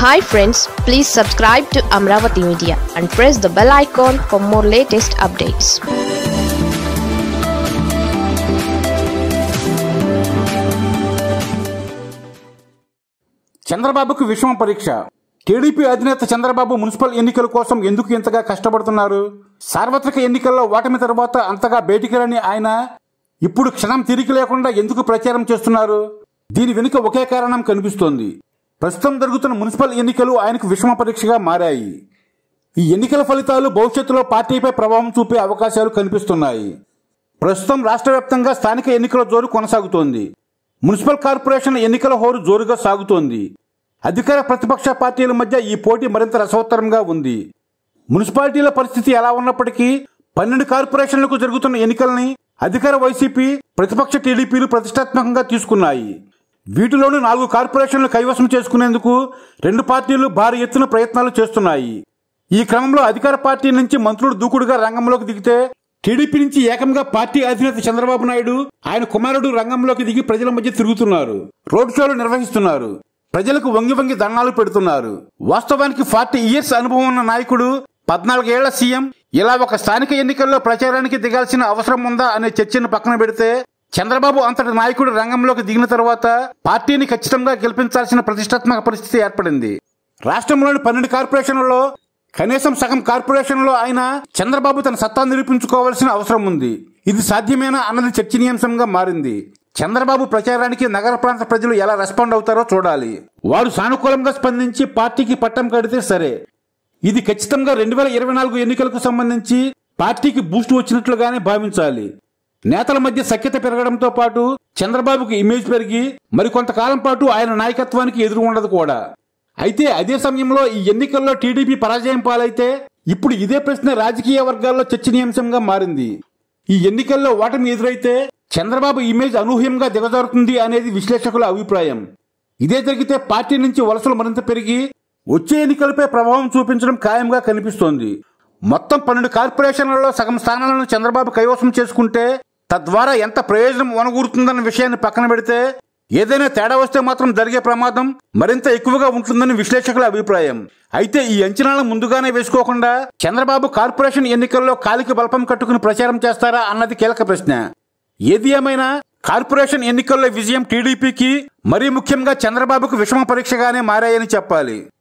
Hi friends, please subscribe to Amaravathi Media and press the bell icon for more latest updates. చంద్రబాబుకు విషమ పరీక్ష. TDP అధినేత Chandrababu municipal ఎన్నికల కోసం ఎందుకు ఇంతగా కష్టపడుతున్నారు? సార్వత్రిక ఎన్నికల్లో ఓటమి తర్వాత అంతగా బయటికి రాని ఆయన ఇప్పుడు క్షణం తిరిగి లేకుండా ఎందుకు ప్రచారం చేస్తున్నారు? దీని వెనుక ఒకే కారణం కనిపిస్తోంది. ప్రస్తుతం జరుగుతున్న మున్సిపల్ ఎన్నికలు ఆయనకు విషమ పరీక్షగా మారాయి. ఈ ఎన్నికల ఫలితాలు భవిష్యత్తులో పార్టీపై ప్రభావం చూపే అవకాశాలు కనిపిస్తున్నాయి. ప్రస్తుతం రాష్ట్ర వ్యాప్తంగా స్థానిక ఎన్నికల జోరు కొనసాగుతోంది. మున్సిపల్ కార్పొరేషన్ ఎన్నికల హోరు జోరుగా సాగుతోంది. అధికార ప్రతిపక్ష పార్టీల మధ్య ఈ పోటీ మరింత రసవత్తరంగా ఉంది. మున్సిపాలిటీల పరిస్థితి ఎలా ఉన్నప్పటికీ 12 కార్పొరేషన్లకు జరుగుతున్న ఎన్నికల్ని అధికార వైసీపీ, ప్రతిపక్ష టీడీపీలు ప్రతిష్టాత్మకంగా తీసుకున్నాయి. వీటిలోనూ 4 కార్పొరేషన్లు కైవసం చేసుకునేందుకు 2 పార్టీలు భారీ ఎత్తున ప్రయత్నాలు చేస్తున్నాయి. ఈ క్రమంలో అధికార పార్టీ నుంచి మంత్రులు దూకుడుగా రంగంలోకి దిగితే, టీడీపీ నుంచి ఏకంగా పార్టీ అధినేత చంద్రబాబు నాయుడు, ఆయన కుమారుడు రంగంలోకి దిగి ప్రజల మధ్య తిరుగుతున్నారు. రోడ్ షోలు నిర్వహిస్తున్నారు. ప్రజలకు వంగి వంగి దండాలు పెడుతున్నారు. వాస్తవానికి 40 ఇయర్స్ అనుభవం ఉన్న నాయకుడు, 14 ఏళ్ల సీఎం ఇలా ఒక స్థానిక ఎన్నికల్లో ప్రచారానికి దిగాల్సిన అవసరం ఉందా అనే చర్చను పక్కన పెడితే, చంద్రబాబు అంతటి నాయకుడు రంగంలోకి దిగిన తర్వాత పార్టీని ఖచ్చితంగా గెలిపించాల్సిన ప్రతిష్టాత్మక పరిస్థితి ఏర్పడింది. రాష్ట్రంలోని 12 కార్పొరేషన్లలో కనీసం సగం కార్పొరేషన్లో ఆయన చంద్రబాబు తన సత్తా నిరూపించుకోవాల్సిన అవసరం ఉంది. ఇది సాధ్యమేనా అన్నది చర్చనీయాంశంగా మారింది. చంద్రబాబు ప్రచారానికి నగర ప్రాంత ప్రజలు ఎలా రెస్పాండ్ అవుతారో చూడాలి. వారు సానుకూలంగా స్పందించి పార్టీకి పట్టం కడితే సరే. ఇది ఖచ్చితంగా 2024 ఎన్నికలకు సంబంధించి పార్టీకి బూస్ట్ వచ్చినట్లుగానే భావించాలి. నేతల మధ్య సఖ్యత పెరగడంతో పాటు చంద్రబాబుకి ఇమేజ్ పెరిగి మరికొంతకాలం పాటు ఆయన నాయకత్వానికి ఎదురు ఉండదు కూడా. అయితే అదే సమయంలో ఈ ఎన్నికల్లో టీడీపీ పరాజయం పాలైతే ఇప్పుడు ఇదే ప్రశ్న రాజకీయ వర్గాల్లో చర్చనీయాంశంగా మారింది. ఈ ఎన్నికల్లో ఓటమి ఎదురైతే చంద్రబాబు ఇమేజ్ అనూహ్యంగా దిగజారుతుంది అనేది విశ్లేషకుల అభిప్రాయం. ఇదే జరిగితే పార్టీ నుంచి వలసలు మరింత పెరిగి వచ్చే ఎన్నికలపై ప్రభావం చూపించడం ఖాయంగా కనిపిస్తోంది. మొత్తం 12 కార్పొరేషన్లలో సగం స్థానాలను చంద్రబాబు కైవసం చేసుకుంటే తద్వారా ఎంత ప్రయోజనం వనగూరుతుందన్న విషయాన్ని పక్కన పెడితే, ఏదైనా తేడా వస్తే మాత్రం జరిగే ప్రమాదం మరింత ఎక్కువగా ఉంటుందని విశ్లేషకుల అభిప్రాయం. అయితే ఈ అంచనాలను ముందుగానే వేసుకోకుండా చంద్రబాబు కార్పొరేషన్ ఎన్నికల్లో కాలికి బలపం కట్టుకుని ప్రచారం చేస్తారా అన్నది కీలక ప్రశ్న. ఏది ఏమైనా కార్పొరేషన్ ఎన్నికల్లో విజయం టీడీపీకి, మరీ ముఖ్యంగా చంద్రబాబుకు విషమ పరీక్షగానే మారాయని చెప్పాలి.